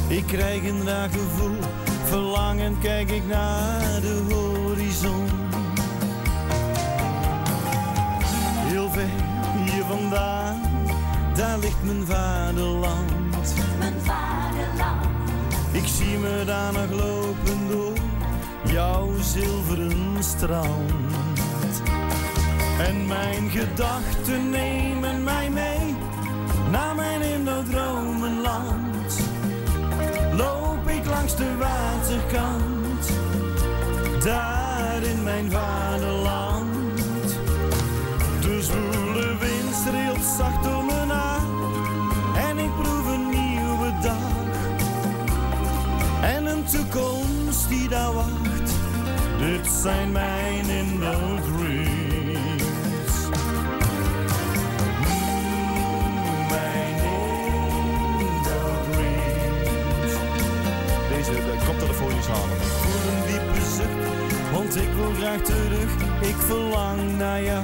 Ik krijg een raar gevoel, verlangend kijk ik naar de horizon. Heel ver hier vandaan, daar ligt mijn vaderland. Mijn vaderland. Ik zie me daar nog lopen door jouw zilveren strand. En mijn gedachten nemen mij mee naar mijn Indo-dromenland. Loop ik langs de waterkant, daar in mijn vaderland. De zwoele wind streelt zacht door me aan en ik proef een nieuwe dag. En een toekomst die daar wacht, dit zijn mijn Indo-dreams. Mijn Indo-dreams. Deze koptelefoon is halen. Ik voel een diepe zucht, want ik wil graag terug. Ik verlang naar jou.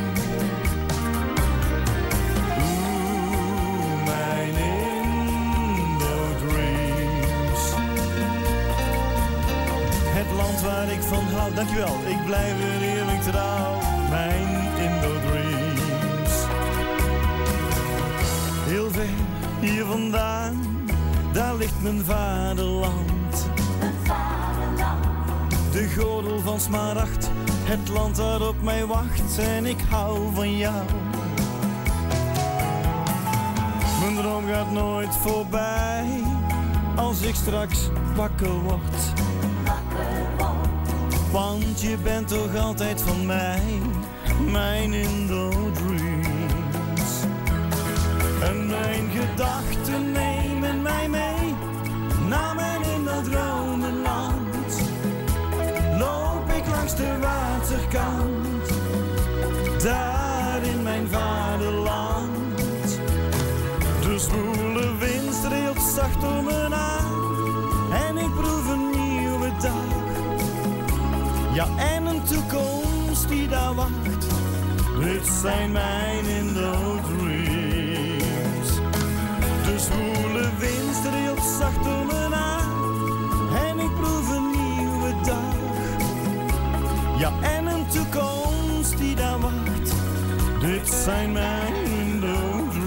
Mijn Indo-dreams. Het land waar ik van hou, dankjewel, ik blijf er eerlijk trouw. Mijn Indo-dreams. Heel ver hier vandaan, daar ligt mijn vaderland. Mijn vaderland. De gordel van smaragd, het land dat op mij wacht en ik hou van jou. Mijn droom gaat nooit voorbij, als ik straks wakker word. Want je bent toch altijd van mij, mijn Indo-dreams. En mijn gedachten nemen mij mee naar mijn Indo-dromenland. Loop ik langs de waterkant, daar in mijn vaderland. De zwoele wind streelt zacht door me aan en ik proef een nieuwe dag. Ja, en een toekomst die daar wacht, dit zijn mijn Indo-dreams. De zwoele wind streelt zacht door me aan en ik proef een nieuwe dag. Ja, en een toekomst die daar wacht, dit zijn mijn Indo-dreams.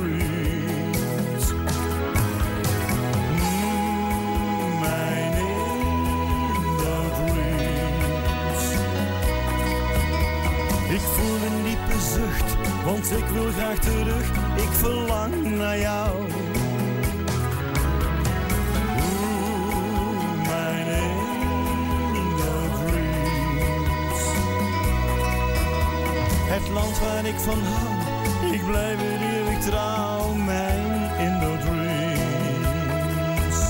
Mijn Indo-dreams. Ik voel een diepe zucht, want ik wil graag terug. Ik verlang naar jou. Mijn Indo-dreams. Het land waar ik van hou, ik blijf er eeuwig trouw. Mijn Indo-dreams.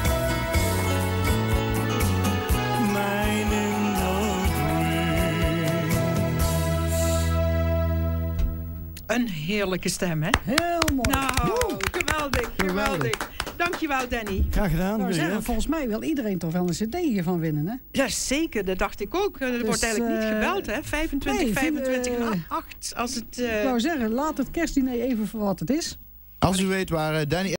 Mijn Indo-dreams. Een heerlijke stem, hè? Heel mooi. Nou, geweldig. Dankjewel, Danny. Graag gedaan. Nou, zeggen, volgens mij wil iedereen toch wel een cd hiervan winnen, hè? Ja, zeker. Dat dacht ik ook. Er wordt eigenlijk niet gebeld, hè? 25 8. Als het... Ik wou zeggen, laat het kerstdiner even voor wat het is. Als u weet waar Danny